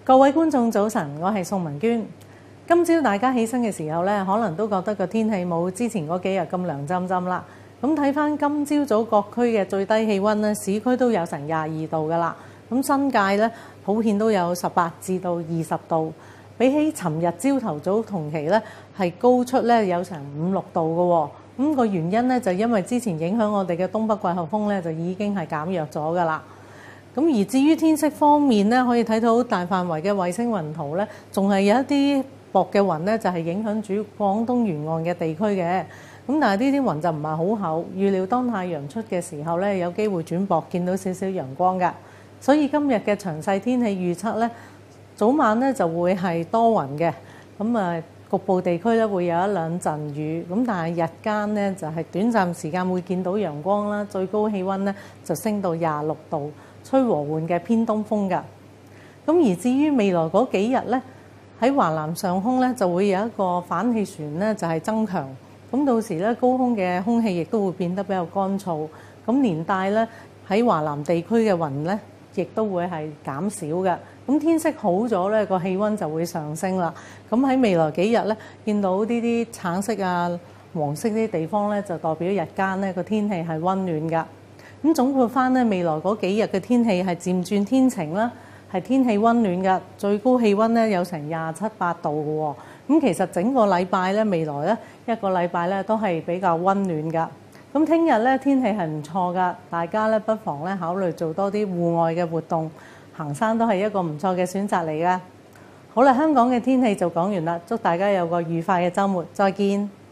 各位觀眾早晨，我係宋文娟。今朝大家起身嘅時候咧，可能都覺得個天氣冇之前嗰幾日咁涼浸浸啦。咁睇翻今朝早各區嘅最低氣温咧，市區都有成22度噶啦。咁新界咧普遍都有18至到20度，比起尋日朝頭早同期咧係高出咧有成5、6度嘅喎。咁個原因咧就因為之前影響我哋嘅東北季候風咧就已經係減弱咗噶啦。咁而至於天色方面咧，可以睇到大範圍嘅衛星雲圖咧，仲係有一啲薄嘅雲咧，就係影響住廣東沿岸嘅地區嘅。咁但係呢啲雲就唔係好厚，預料當太陽出嘅時候咧，有機會轉薄，見到少少陽光㗎。所以今日嘅詳細天氣預測咧，早晚咧就會係多雲嘅，咁局部地區咧會有一兩陣雨，咁但係日間咧就係短暫時間會見到陽光啦，最高氣温咧就升到26度。吹和緩嘅偏東風㗎。咁而至於未來嗰幾日咧，喺華南上空咧就會有一個反氣旋咧就係增強。咁到時咧高空嘅空氣亦都會變得比較乾燥。咁連帶咧喺華南地區嘅雲咧，亦都會係減少嘅。咁天色好咗咧，個氣温就會上升啦。咁喺未來幾日咧，見到呢啲橙色啊、黃色呢啲地方咧，就代表日間咧個天氣係温暖㗎。咁總括翻咧，未來嗰幾日嘅天氣係漸轉天晴啦，係天氣温暖嘅，最高氣温咧有成27、8度嘅喎。咁其實整個禮拜咧，未來咧一個禮拜咧都係比較温暖㗎。咁聽日咧天氣係唔錯㗎，大家咧不妨咧考慮做多啲戶外嘅活動，行山都係一個唔錯嘅選擇嚟㗎。好啦，香港嘅天氣就講完啦，祝大家有個愉快嘅週末，再見。